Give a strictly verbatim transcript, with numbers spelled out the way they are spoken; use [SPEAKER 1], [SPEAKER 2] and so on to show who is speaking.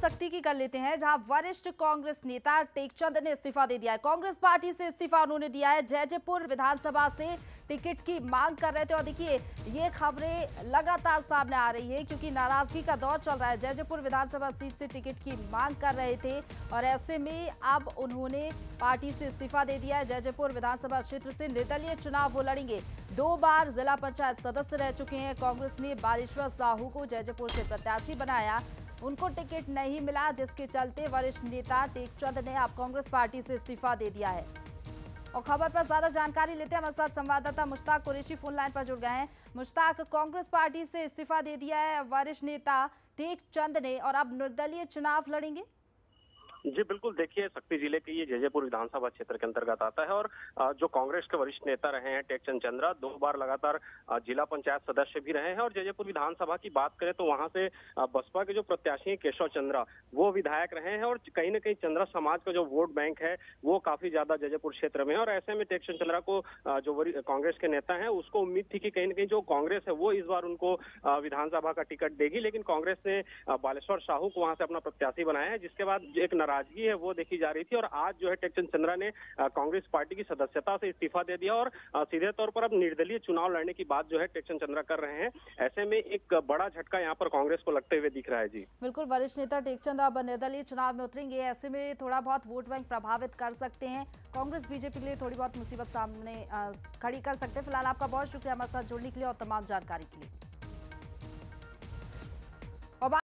[SPEAKER 1] शक्ति की कर लेते हैं, जहां वरिष्ठ कांग्रेस नेता टेकचंद ने इस्तीफा दे दिया है। कांग्रेस पार्टी से इस्तीफा उन्होंने दिया है। जैजैपुर विधानसभा से टिकट की मांग कर रहे थे और देखिए ये खबरें लगातार सामने आ रही है क्योंकि नाराजगी का दौर चल रहा है। जैजैपुर विधानसभा सीट से टिकट की मांग कर रहे थे और ऐसे में अब उन्होंने पार्टी से इस्तीफा दे दिया है। जैजैपुर विधानसभा क्षेत्र से निर्दलीय चुनाव वो लड़ेंगे। दो बार जिला पंचायत सदस्य रह चुके हैं। कांग्रेस ने बालेश्वर साहू को जैजैपुर से प्रत्याशी बनाया, उनको टिकट नहीं मिला, जिसके चलते वरिष्ठ नेता टेकचंद ने अब कांग्रेस पार्टी से इस्तीफा दे दिया है। और खबर पर ज्यादा जानकारी लेते हैं, हमारे साथ संवाददाता मुश्ताक कुरैशी फोन लाइन पर जुड़ गए हैं। मुश्ताक, कांग्रेस पार्टी से इस्तीफा दे दिया है वरिष्ठ नेता टेकचंद ने और अब निर्दलीय चुनाव लड़ेंगे।
[SPEAKER 2] जी बिल्कुल, देखिए शक्ति जिले के ये जैजैपुर विधानसभा क्षेत्र के अंतर्गत आता है और जो कांग्रेस के वरिष्ठ नेता रहे हैं टेकचंद चंद्रा, दो बार लगातार जिला पंचायत सदस्य भी रहे हैं। और जैजैपुर विधानसभा की बात करें तो वहां से बसपा के जो प्रत्याशी हैं केशव चंद्रा, वो विधायक रहे हैं और कहीं ना कहीं चंद्रा समाज का जो वोट बैंक है वो काफी ज्यादा जैजैपुर क्षेत्र में है। और ऐसे में टेकचंद चंद्रा को जो कांग्रेस के नेता है उसको उम्मीद थी कि कहीं ना कहीं जो कांग्रेस है वो इस बार उनको विधानसभा का टिकट देगी, लेकिन कांग्रेस ने बालेश्वर साहू को वहां से अपना प्रत्याशी बनाया है, जिसके बाद एक नाराजगी है वो देखी जा रही थी। और आज जो है टेकचंद चंद्रा ने कांग्रेस पार्टी की सदस्यता से इस्तीफा दे दिया और सीधे तौर पर अब निर्दलीय चुनाव लड़ने की बात जो है टेकचंद चंद्रा कर रहे हैं। ऐसे में एक बड़ा झटका यहाँ पर कांग्रेस को लगते हुए दिख रहा है। जी
[SPEAKER 1] बिल्कुल, वरिष्ठ नेता टेकचंद अब निर्दलीय चुनाव में उतरेंगे, ऐसे में थोड़ा बहुत वोट बैंक प्रभावित कर सकते हैं। कांग्रेस बीजेपी के लिए थोड़ी बहुत मुसीबत सामने खड़ी कर सकते हैं। फिलहाल आपका बहुत शुक्रिया हमारे साथ जुड़ने के लिए और तमाम जानकारी के लिए।